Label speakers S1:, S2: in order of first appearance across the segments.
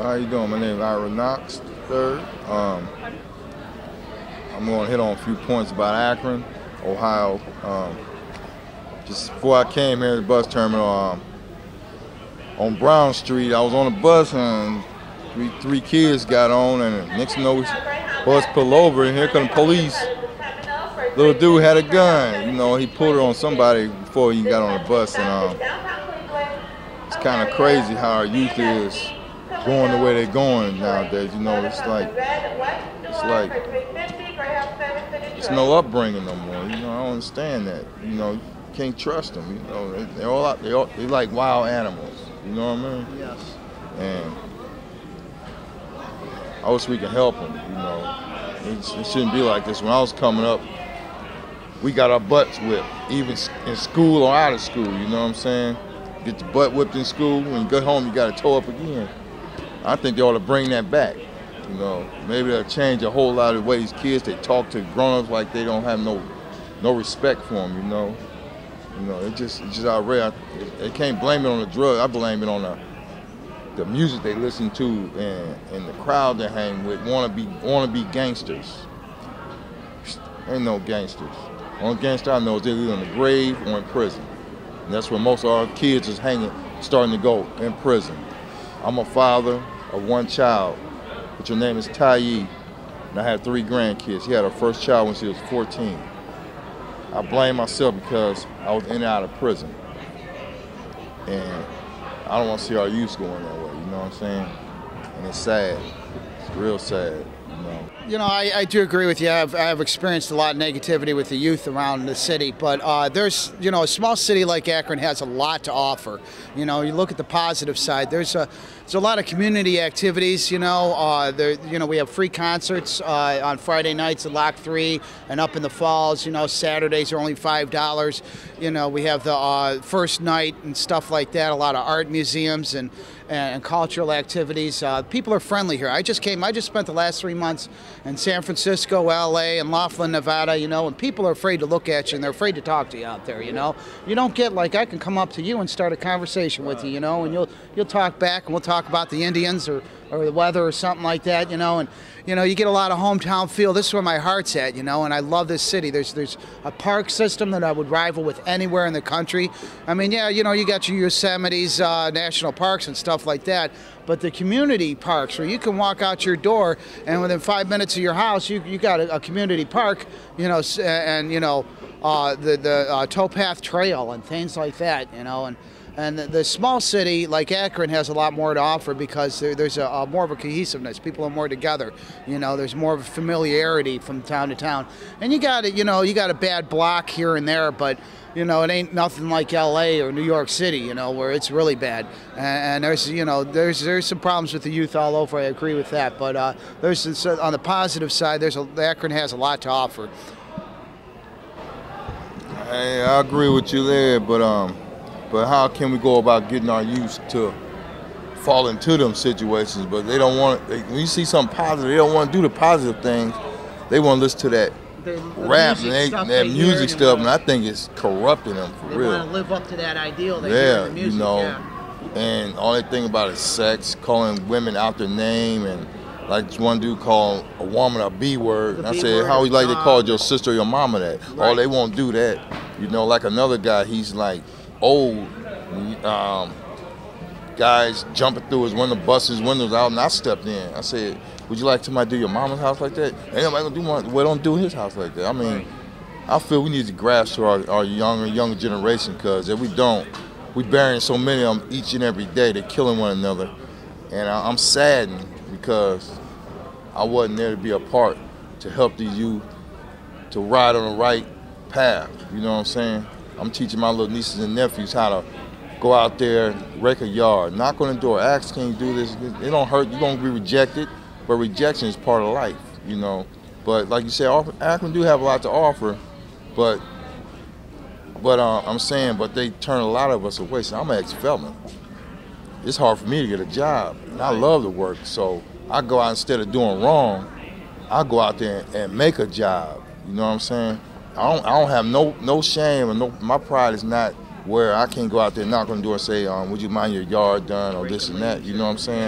S1: How you doing? My name is Ira Knox, third. I'm going to hit on a few points about Akron, Ohio. Just before I came here to the bus terminal, on Brown Street, I was on a bus and three kids got on, and next thing you know, bus pulled over, and here come the police. Little dude had a gun. You know, he pulled it on somebody before he got on the bus, and it's kind of crazy how our youth is going the way they're going nowadays. You know, it's like it's no upbringing no more. You know, I don't understand that. You know, you can't trust them. You know, they're like wild animals. You know what I mean?
S2: Yes.
S1: And I wish we could help them. You know, it shouldn't be like this. When I was coming up, we got our butts whipped, even in school or out of school. You know what I'm saying? Get your butt whipped in school. When you go home, you got to toe up again. I think they ought to bring that back. You know, maybe they'll change a whole lot of ways kids they talk to grown-ups like they don't have no respect for them. You know, it's just outrageous. They can't blame it on the drug. I blame it on the music they listen to and the crowd they hang with. Wanna be gangsters. Ain't no gangsters. Only gangster I know is they're either in the grave or in prison. And that's where most of our kids is starting to go, in prison. I'm a father of one child, but her name is Taiyi, and I had 3 grandkids. She had her first child when she was 14. I blame myself because I was in and out of prison. And I don't want to see our youth going that way, you know what I'm saying? And it's sad. It's real sad.
S2: You know, I do agree with you. I've experienced a lot of negativity with the youth around the city, but there's, you know, a small city like Akron has a lot to offer. You know, you look at the positive side. There's a lot of community activities. You know, we have free concerts on Friday nights at Lock 3 and up in the Falls. You know, Saturdays are only $5. You know, we have the first night and stuff like that. A lot of art museums and cultural activities. People are friendly here. I just spent the last 3 months in San Francisco, LA, and Laughlin, Nevada, you know, and people are afraid to look at you and they're afraid to talk to you out there, you know. You don't get like I can come up to you and start a conversation with you, you know, and you'll talk back and we'll talk about the Indians or the weather or something like that, you know, and you know, you get a lot of hometown feel. This is where my heart's at, you know, and I love this city. There's a park system that I would rival with anywhere in the country. I mean, yeah, you know, you got your Yosemite's, national parks and stuff like that, but the community parks where you can walk out your door and within 5 minutes of your house, you got a community park, you know, and you know, the towpath trail and things like that, you know, and the small city like Akron has a lot more to offer because there's a more of a cohesiveness. People are more together. You know, there's more of a familiarity from town to town. And you got a bad block here and there, but you know, it ain't nothing like LA or New York City, you know, where it's really bad. And there's some problems with the youth all over. I agree with that. But on the positive side, Akron has a lot to offer.
S1: Hey, I agree with you there, but how can we go about getting our youth to fall into them situations? But they don't want when you see something positive, they don't want to do the positive things. They want to listen to that rap and that music stuff, and I think it's corrupting them for real.
S2: They want to live up to that ideal they
S1: hear
S2: in the music.
S1: You know, and all they think about is sex, calling women out their name, and like one dude called a woman a B word. And I said, how you like to call your sister or your mama that? Right. Oh, they won't do that. You know, like another guy, he's like old guys jumping through his windows out, and I stepped in. I said, would you like somebody to do your mama's house like that? Ain't nobody gonna do one. Well, don't do his house like that. I mean, I feel we need to grasp to our younger generation, because if we don't, we burying so many of them each and every day. They're killing one another, and I'm saddened because I wasn't there to be a part to help these youth to ride on the right path. You know what I'm saying? I'm teaching my little nieces and nephews how to go out there, rake a yard, knock on the door, ask, can you do this? It don't hurt. You're going to be rejected, but rejection is part of life, you know. But like you said, Akron do have a lot to offer, but I'm saying, but they turn a lot of us away. So I'm an ex-felon. It's hard for me to get a job, and I love to work. So I go out, instead of doing wrong, I go out there and make a job. You know what I'm saying? I don't have no shame, and my pride is not where I can't go out there and knock on the door and say, would you mind your yard done or this and that, you know what I'm saying?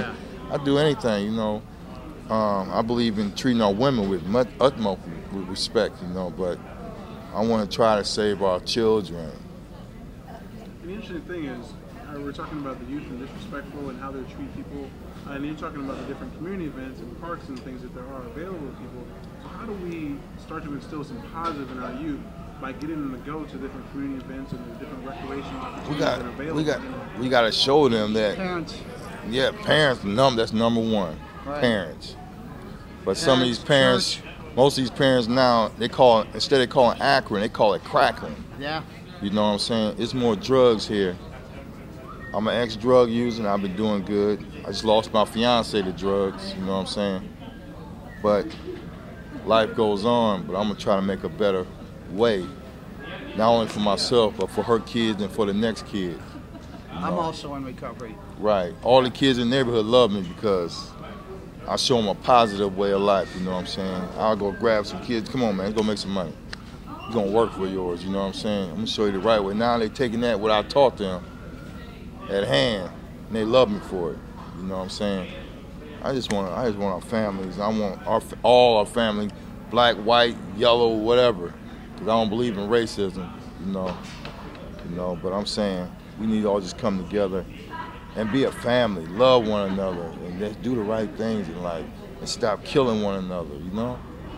S1: I do anything, you know. I believe in treating our women with utmost respect, you know, but I want to try to save our children.
S3: And the interesting thing is, we're talking about the youth and disrespectful and how they treat people, and you're talking about the different community events and parks and things that there are available to people. So how do we start to instill some positive in our youth by getting them to go to different community events and the different recreation opportunities that are available?
S1: We got to show them that.
S2: Parents.
S1: Yeah, parents. That's number one.
S2: Right.
S1: Parents. But some of these parents, most of these parents now, instead of calling Akron, they call it crackling.
S2: Yeah.
S1: You know what I'm saying? It's more drugs here. I'm an ex-drug user and I've been doing good. I just lost my fiance to drugs, you know what I'm saying? But life goes on, but I'm gonna try to make a better way. Not only for myself, but for her kids and for the next kid.
S2: I'm also in recovery.
S1: Right. All the kids in the neighborhood love me because I show them a positive way of life, you know what I'm saying? I'll go grab some kids. Come on, man, let's go make some money. You're gonna work for yours, you know what I'm saying? I'm gonna show you the right way. Now they're taking that, what I taught them, at hand, and they love me for it, you know what I'm saying? I just want our families. I want all our family, black, white, yellow, whatever, because I don't believe in racism, you know. But I'm saying we need to all just come together and be a family, love one another, and just do the right things in life and stop killing one another, you know?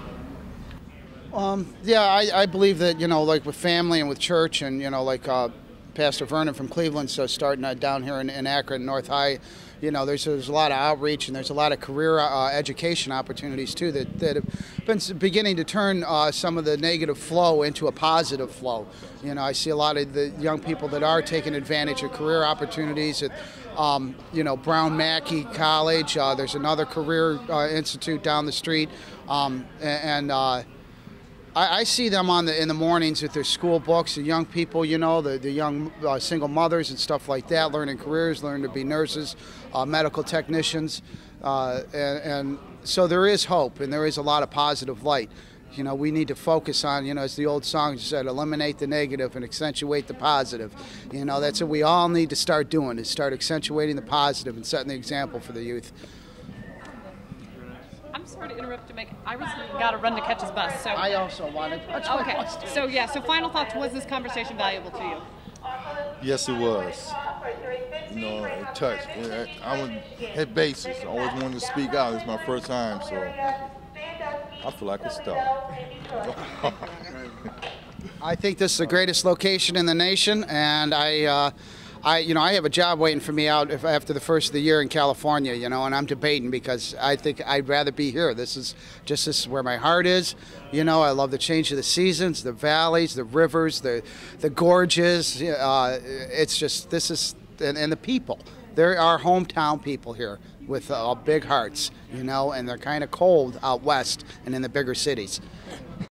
S2: Yeah, I believe that, you know, like with family and with church and, you know, like Pastor Vernon from Cleveland's starting down here in Akron, North High, you know, there's a lot of outreach and there's a lot of career education opportunities too that have been beginning to turn some of the negative flow into a positive flow. You know, I see a lot of the young people that are taking advantage of career opportunities at, you know, Brown Mackey College. There's another career institute down the street, I see them in the mornings with their school books, the young people, you know, the young single mothers and stuff like that, learning careers, learning to be nurses, medical technicians, and so there is hope and there is a lot of positive light. You know, we need to focus on, you know, as the old song said, eliminate the negative and accentuate the positive. You know, that's what we all need to start doing, is start accentuating the positive and setting the example for the youth.
S4: I'm sorry to interrupt to I was got to run to catch his bus. So
S2: I also wanted.
S4: Okay. So yeah. So final thoughts. Was this conversation valuable to you?
S1: Yes, it was. You know, it touched. I was at basis. I always wanted to speak out. It's my first time, so I feel like a star.
S2: I think this is the greatest location in the nation, and you know, I have a job waiting for me out after the first of the year in California, you know, and I'm debating because I think I'd rather be here. This is where my heart is. You know, I love the change of the seasons, the valleys, the rivers, the gorges. It's just, and the people. There are hometown people here with big hearts, you know, and they're kind of cold out west and in the bigger cities.